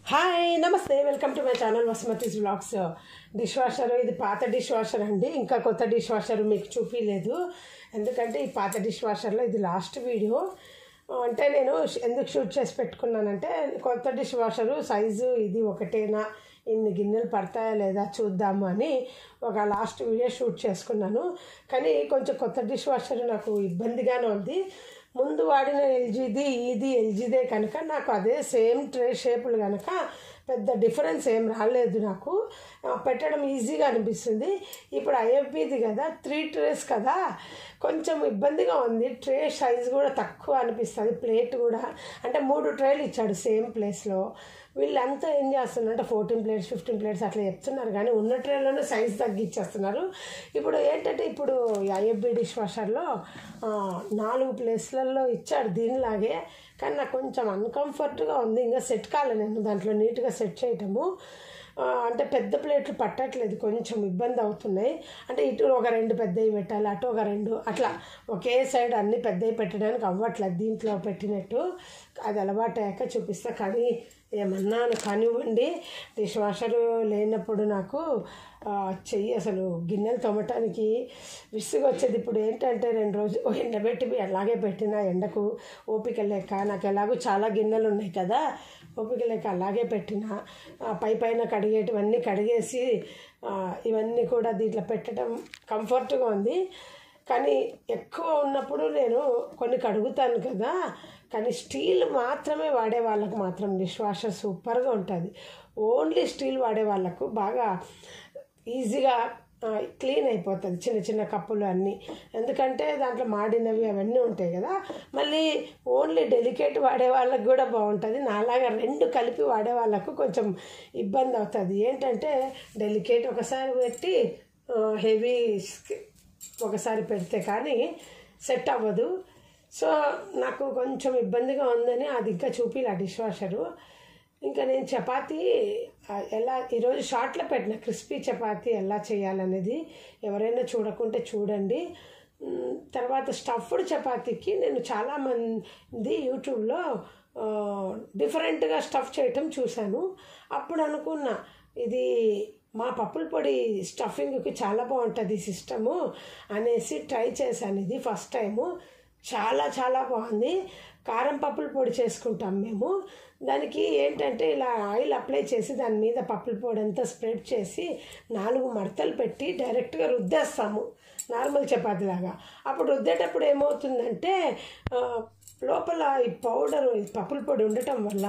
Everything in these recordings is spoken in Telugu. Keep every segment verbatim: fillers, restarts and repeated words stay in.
హాయ్ నమస్తే, welcome to my channel Vasumathi's vlogs. Dish washer ఇది పాత డిష్ వాషర్ అండి. ఇంకా కొత్త డిష్ వాషర్ మీకు చూపించలేదు, ఎందుకంటే ఈ పాత డిష్ వాషర్లో ఇది లాస్ట్ వీడియో. అంటే నేను ఎందుకు షూట్ చేసి పెట్టుకున్నానంటే, కొత్త డిష్ వాషరు సైజు ఇది ఒకటేనా, ఇన్ని గిన్నెలు పడతాయా లేదా చూద్దాము అని ఒక లాస్ట్ వీడియో షూట్ చేసుకున్నాను. కానీ కొంచెం కొత్త డిష్ వాషర్ నాకు ఇబ్బందిగానే ఉంది. ముందు వాడిన ఎల్జీది ఇది ఎల్జీదే కనుక నాకు అదే సేమ్ ట్రే షేపులు కనుక పెద్ద డిఫరెన్స్ ఏం రాలేదు, నాకు పెట్టడం ఈజీగా అనిపిస్తుంది. ఇప్పుడు ఐఎఫ్బీది కదా, త్రీ ట్రేస్ కదా, కొంచెం ఇబ్బందిగా ఉంది. ట్రే సైజ్ కూడా తక్కువ అనిపిస్తుంది, ప్లేట్ కూడా అంటే మూడు ట్రేలు ఇచ్చాడు సేమ్ ప్లేస్లో. వీళ్ళంతా ఏం చేస్తున్నారు అంటే ఫోర్టీన్ ప్లేట్స్ ఫిఫ్టీన్ ప్లేట్స్ అట్లా చెప్తున్నారు, కానీ ఉన్న ట్రేలోనే సైజ్ తగ్గించేస్తున్నారు. ఇప్పుడు ఏంటంటే ఇప్పుడు ఐఎఫ్బీ డిష్ వాషర్లో నాలుగు ప్లేస్లలో ఇచ్చాడు దీనిలాగే, కానీ నాకు కొంచెం అన్కంఫర్ట్గా ఉంది. ఇంకా సెట్ కాలే నేను దాంట్లో నీట్గా సెట్ చేయటము. అంటే పెద్ద ప్లేట్లు పట్టట్లేదు, కొంచెం ఇబ్బంది అవుతున్నాయి. అంటే ఇటు ఒక రెండు పెద్దవి పెట్టాలి, అటు ఒక రెండు, అట్లా ఒకే సైడ్ అన్నీ పెద్దవి పెట్టడానికి అవ్వట్లేదు దీంట్లో పెట్టినట్టు. అది అలవాటు అయ్యాక చూపిస్తా, కానీ ఏమన్నాను కానివ్వండి. డిష్ వాషరు లేనప్పుడు నాకు చెయ్యి అసలు గిన్నెలు తోమటానికి విసుగు వచ్చేది. ఇప్పుడు ఏంటంటే రెండు రోజులు ఎండబెట్టి అలాగే పెట్టిన ఎండకు ఓపిక లేక, నాకు ఎలాగో చాలా గిన్నెలు ఉన్నాయి కదా, ఓపిక లేక అలాగే పెట్టిన. పై పైన కడిగేటివన్నీ కడిగేసి ఇవన్నీ కూడా దీంట్లో పెట్టడం కంఫర్ట్గా ఉంది. కానీ ఎక్కువ ఉన్నప్పుడు నేను కొన్ని కడుగుతాను కదా, కానీ స్టీల్ మాత్రమే వాడే వాళ్ళకు మాత్రం డిష్ వాషర్ సూపర్గా ఉంటుంది. ఓన్లీ స్టీల్ వాడే వాళ్ళకు బాగా ఈజీగా క్లీన్ అయిపోతుంది చిన్న చిన్న కప్పులు అన్నీ, ఎందుకంటే దాంట్లో మాడినవి అవన్నీ ఉంటాయి కదా. మళ్ళీ ఓన్లీ డెలికేట్ వాడే వాళ్ళకు కూడా బాగుంటుంది. నాలాగా రెండు కలిపి వాడే వాళ్ళకు కొంచెం ఇబ్బంది అవుతుంది. ఏంటంటే డెలికేట్ ఒకసారి పెట్టి హెవీ ఒకసారి పెడితే కానీ సెట్ అవ్వదు. సో నాకు కొంచెం ఇబ్బందిగా ఉందని అది ఇంకా చూపిలా డిష్ వాషరు. ఇంకా నేను చపాతీ ఎలా ఈరోజు షార్ట్లో పెట్టిన క్రిస్పీ చపాతీ ఎలా చేయాలనేది, ఎవరైనా చూడకుంటే చూడండి. తర్వాత స్టఫ్డ్ చపాతీకి నేను చాలామంది యూట్యూబ్లో డిఫరెంట్గా స్టఫ్ చేయటం చూశాను. అప్పుడు అనుకున్నా ఇది మా పప్పుల పొడి స్టఫింగ్కి చాలా బాగుంటుంది సిస్టము అనేసి ట్రై చేశాను. ఇది ఫస్ట్ టైము, చాలా చాలా బాగుంది. కారం పప్పుల పొడి చేసుకుంటాం మేము. దానికి ఏంటంటే ఇలా ఆయిల్ అప్లై చేసి దాని మీద పప్పుల పొడి అంతా స్ప్రెడ్ చేసి నాలుగు మడతలు పెట్టి డైరెక్ట్గా రుద్దేస్తాము నార్మల్ చపాతీలాగా. అప్పుడు రుద్దేటప్పుడు ఏమవుతుందంటే లోపల ఈ పౌడరు పప్పుల పొడి ఉండటం వల్ల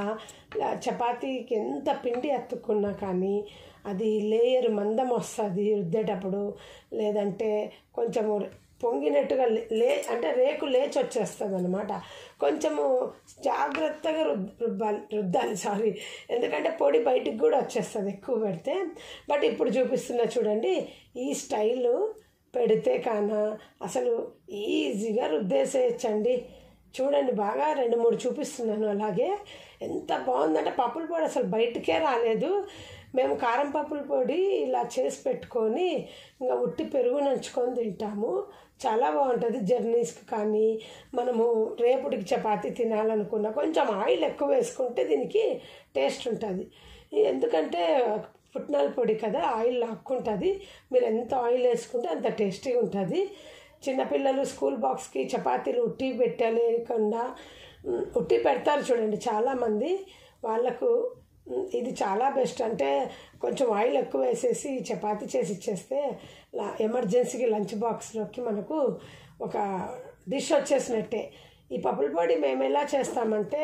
చపాతీకి ఎంత పిండి అతుక్కున్నా కానీ అది లేయర్ మందం వస్తుంది రుద్దేటప్పుడు, లేదంటే కొంచెము పొంగినట్టుగా లే అంటే రేకు లేచి వచ్చేస్తుంది అనమాట. కొంచెము జాగ్రత్తగా రుద్ రుబ్బాలి రుద్దాలి సారీ ఎందుకంటే పొడి బయటికి కూడా వచ్చేస్తుంది ఎక్కువ పెడితే. బట్ ఇప్పుడు చూపిస్తున్నా చూడండి, ఈ స్టైలు పెడితే కానా అసలు ఈజీగా రుద్దేసేయచ్చండి. చూడండి బాగా రెండు మూడు చూపిస్తున్నాను. అలాగే ఎంత బాగుందంటే పప్పుల పొడి అసలు బయటికే రాలేదు. మేము కారం పప్పుల పొడి ఇలా చేసి పెట్టుకొని ఇంకా ఉట్టి పెరుగు నంచుకొని తింటాము, చాలా బాగుంటుంది. జర్నీస్కి కానీ మనము రేపుడికి చపాతీ తినాలనుకున్నా కొంచెం ఆయిల్ ఎక్కువ వేసుకుంటే దీనికి టేస్ట్ ఉంటుంది. ఎందుకంటే పుట్నాల పొడి కదా, ఆయిల్ లాక్కుంటుంది. మీరు ఎంత ఆయిల్ వేసుకుంటే అంత టేస్టీగా ఉంటుంది. చిన్నపిల్లలు స్కూల్ బాక్స్కి చపాతీలు ఉట్టి పెట్టలేకుండా ఉట్టి పెడతారు చూడండి చాలామంది, వాళ్ళకు ఇది చాలా బెస్ట్. అంటే కొంచెం ఆయిల్ ఎక్కువ వేసేసి చపాతీ చేసి ఇచ్చేస్తే ఎమర్జెన్సీకి లంచ్ బాక్స్లోకి మనకు ఒక డిష్ వచ్చేసినట్టే. ఈ పప్పుల పొడి మేము ఎలా చేస్తామంటే,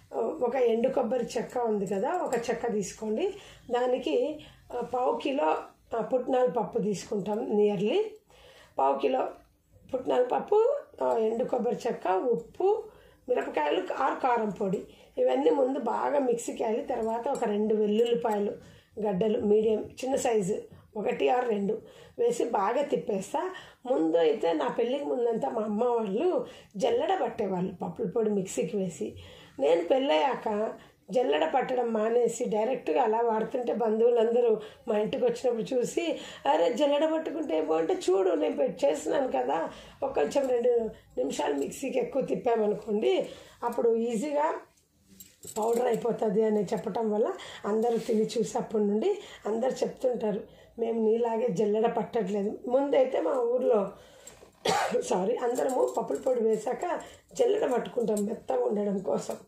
ఒక ఎండు కొబ్బరి చెక్క ఉంది కదా, ఒక చెక్క తీసుకోండి. దానికి పావు కిలో పుట్నాల పప్పు తీసుకుంటాం, నియర్లీ పావు కిలో పుట్నాల పప్పు, ఎండు కొబ్బరి చెక్క, ఉప్పు, మిరపకాయలు, ఆరు కారం పొడి, ఇవన్నీ ముందు బాగా మిక్సీకి వేయాలి. తర్వాత ఒక రెండు వెల్లుల్లిపాయలు గడ్డలు మీడియం చిన్న సైజు ఒకటి ఆరు రెండు వేసి బాగా తిప్పేస్తా. ముందు అయితే నా పెళ్ళికి ముందంతా మా అమ్మ వాళ్ళు జల్లెడ పట్టేవాళ్ళు పప్పుల పొడి మిక్సీకి వేసి. నేను పెళ్ళయ్యాక జల్లెడ పట్టడం మానేసి డైరెక్ట్గా అలా వాడుతుంటే బంధువులందరూ మా ఇంటికి వచ్చినప్పుడు చూసి, అరే జల్లెడ పట్టుకుంటే ఏమో అంటే, చూడు నేను పెట్టి చేస్తున్నాను కదా, ఒక కొంచెం రెండు నిమిషాలు మిక్సీకి ఎక్కువ తిప్పామనుకోండి అప్పుడు ఈజీగా పౌడర్ అయిపోతుంది అని చెప్పటం వల్ల అందరూ తిని చూసి అప్పటి నుండి అందరు చెప్తుంటారు మేము నీలాగే జల్లెడ పట్టట్లేదు. ముందైతే మా ఊర్లో సారీ అందరము పప్పుల పొడి వేసాక జల్లెడ పట్టుకుంటాం మెత్తగా ఉండడం కోసం.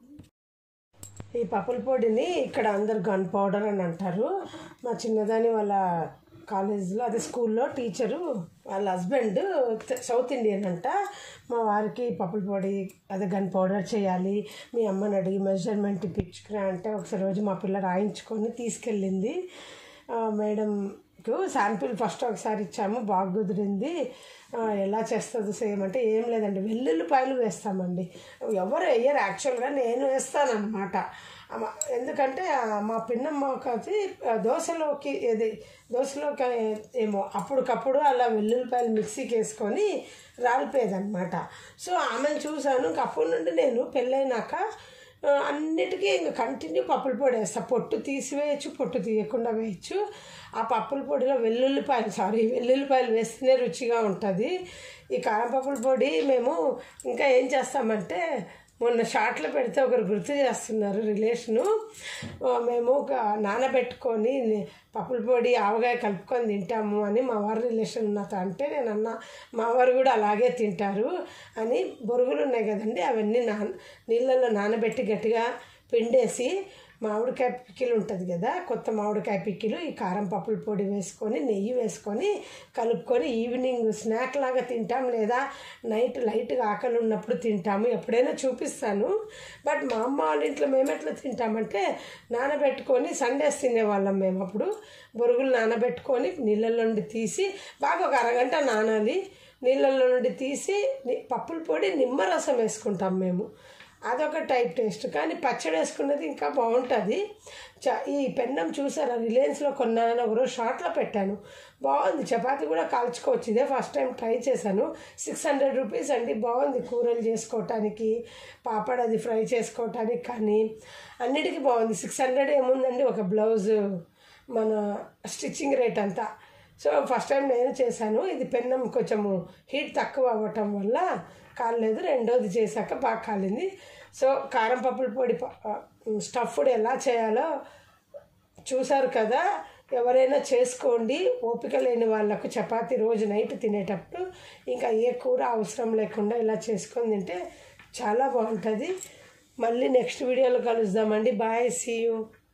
ఈ పప్పుల పొడిని ఇక్కడ అందరు గన్ పౌడర్ అని అంటారు. మా చిన్నదాని వాళ్ళ కాలేజీలో అదే స్కూల్లో టీచరు వాళ్ళ హస్బెండ్ సౌత్ ఇండియన్ అంట. మా వారికి పప్పుల పొడి అదే గన్ పౌడర్ చేయాలి మీ అమ్మని అడిగి మెజర్మెంట్ ఇప్పించుకురా అంటే ఒకసారి రోజు మా పిల్ల రాయించుకొని తీసుకెళ్ళింది. మేడంకు శాంపిల్ ఫస్ట్ ఒకసారి ఇచ్చాము, బాగా కుదిరింది. ఎలా చేస్తుంది సేమ్ అంటే ఏం లేదండి వెల్లుల్లిపాయలు వేస్తామండి. ఎవరు వేయరు యాక్చువల్గా, నేను వేస్తానన్నమాట. ఎందుకంటే మా పిన్నమ్మకి అది దోశలోకి ఏది దోశలోకి ఏమో అప్పటికప్పుడు అలా వెల్లుల్లిపాయలు మిక్సీకి వేసుకొని రాలిపోయేదన్నమాట. సో ఆమెను చూశాను. అప్పటి నుండి నేను పెళ్ళైనాక అన్నిటికీ ఇంక కంటిన్యూ పప్పుల పొడి వేస్తా. పొట్టు తీసివేయచ్చు, పొట్టు తీయకుండా వేయచ్చు. ఆ పప్పుల పొడిలో వెల్లుల్లిపాయలు సారీ వెల్లుల్లిపాయలు వేస్తేనే రుచిగా ఉంటుంది. ఈ కారం పప్పుల పొడి మేము ఇంకా ఏం చేస్తామంటే మొన్న షార్ట్లో పెడితే ఒకరు గుర్తు చేస్తున్నారు రిలేషను. మేము నానబెట్టుకొని పప్పుల పొడి ఆవకాయ కలుపుకొని తింటాము అని మా వారి రిలేషన్ నాతో అంటే నేను అన్న మా వారు కూడా అలాగే తింటారు అని. బొరుగులు ఉన్నాయి కదండి అవన్నీ నా నీళ్ళల్లో నానబెట్టి గట్టిగా పిండేసి మామిడికాయ పిక్కిలు ఉంటుంది కదా కొత్త మామిడికాయ పిక్కిలు ఈ కారం పప్పుల పొడి వేసుకొని నెయ్యి వేసుకొని కలుపుకొని ఈవినింగ్ స్నాక్ లాగా తింటాం, లేదా నైట్ లైట్గా ఆకలి ఉన్నప్పుడు తింటాము. ఎప్పుడైనా చూపిస్తాను. బట్ మా అమ్మ వాళ్ళ ఇంట్లో మేము ఎట్లా తింటామంటే నానబెట్టుకొని సండేస్ తినేవాళ్ళం మేము. అప్పుడు బొరుగులు నానబెట్టుకొని నీళ్ళల్లో నుండి తీసి బాగా ఒక అరగంట నానాలి. నీళ్ళల్లో నుండి తీసి పప్పుల పొడి నిమ్మరసం వేసుకుంటాం మేము. అదొక టైప్ టేస్ట్. కానీ పచ్చడి వేసుకున్నది ఇంకా బాగుంటుంది. చ ఈ పెన్నం చూసారా రిలయన్స్లో కొన్నాను, ఒకరోజు షార్ట్లో పెట్టాను, బాగుంది. చపాతీ కూడా కాల్చుకోవచ్చు. ఇదే ఫస్ట్ టైం ట్రై చేశాను. సిక్స్ హండ్రెడ్ రూపీస్ అండి. బాగుంది కూరలు చేసుకోవటానికి, పాపడ్ అది ఫ్రై చేసుకోవటానికి కానీ అన్నిటికీ బాగుంది. సిక్స్ హండ్రెడ్ ఏముందండి ఒక బ్లౌజు మన స్టిచ్చింగ్ రేట్ అంతా. సో ఫస్ట్ టైం నేను చేశాను. ఇది పెన్నం కొంచెము హీట్ తక్కువ అవ్వటం వల్ల కాలేదు. రెండోది చేశాక బాగా కాలింది. సో కారం పప్పుల పొడి స్టఫ్డ్ ఎలా చేయాలో చూసారు కదా. ఎవరైనా చేసుకోండి. ఓపిక లేని వాళ్ళకు చపాతీ రోజు నైట్ తినేటప్పుడు ఇంకా ఏ కూర అవసరం లేకుండా ఇలా చేసుకొని తింటే చాలా బాగుంటుంది. మళ్ళీ నెక్స్ట్ వీడియోలో కలుద్దామండి. Bye, see you.